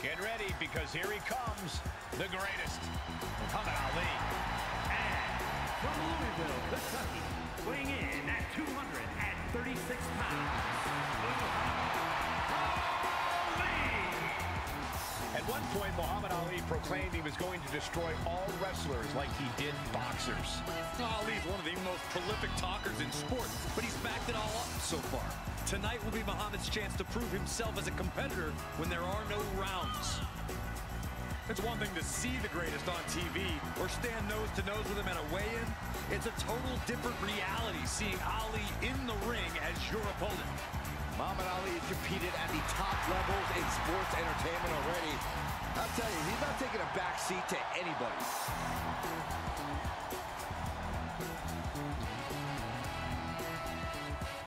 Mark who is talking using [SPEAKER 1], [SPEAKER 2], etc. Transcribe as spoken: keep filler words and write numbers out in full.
[SPEAKER 1] Get ready, because here he comes, the greatest, Muhammad Ali.
[SPEAKER 2] And from Louisville, Kentucky, weighing in at two hundred thirty-six pounds,
[SPEAKER 1] At one point, Muhammad Ali proclaimed he was going to destroy all wrestlers like he did boxers.
[SPEAKER 3] Ali is one of the most prolific talkers in sports, but he's backed it all up so far. Tonight will be Muhammad's chance to prove himself as a competitor when there are no rounds. It's one thing to see the greatest on T V or stand nose to nose with him at a weigh-in. It's a total different reality seeing Ali in the ring as your opponent.
[SPEAKER 4] Muhammad Ali has competed at the top levels in sports entertainment already. I'll tell you, he's not taking a back seat to anybody.